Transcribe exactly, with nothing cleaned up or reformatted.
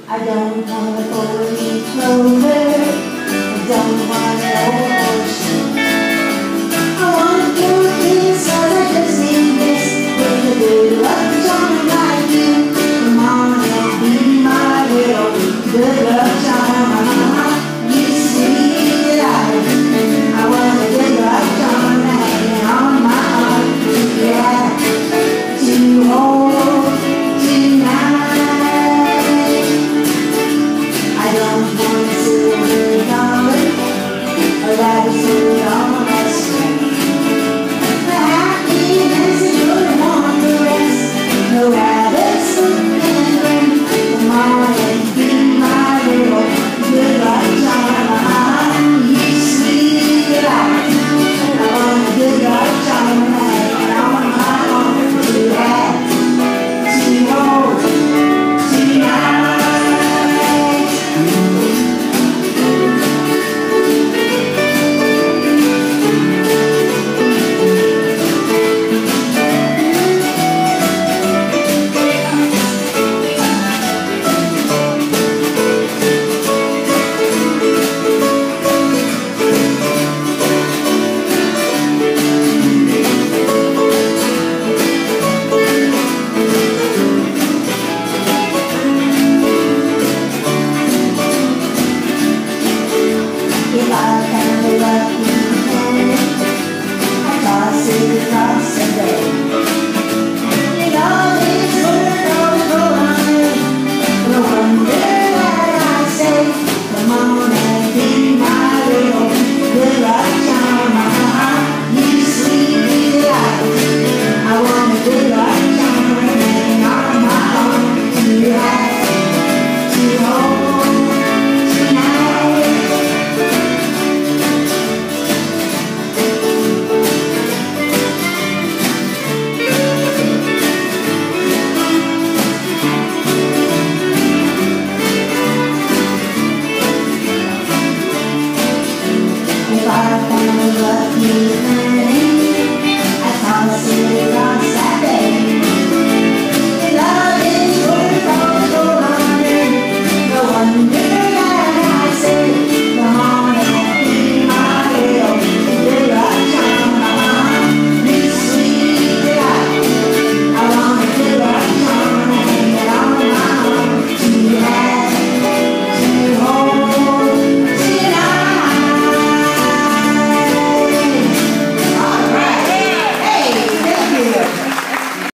I don't want to four-leaf clover. I don't want an old ocean. I want your kiss, 'cause I just need this. With a good luck charm like you, come on and be my little good luck charm. You sweet life. I want a good luck charm hanging on my arm. Yeah, to hold tonight. I don't want a silver dollar, a rabbit suit on a string. The happiness is good and want the rest. No rabbit suit can bring. Come on and be my little good luck charm. You sweet life. I want a good luck charm hanging on my arm. To have, to hold tonight. If I found a lucky planet, I'd toss it across the bay. You know it's worth all the gold. No wonder that I say, come on and be my little good luck charm. You sweet life. I want a good luck charm hanging on my arm. You have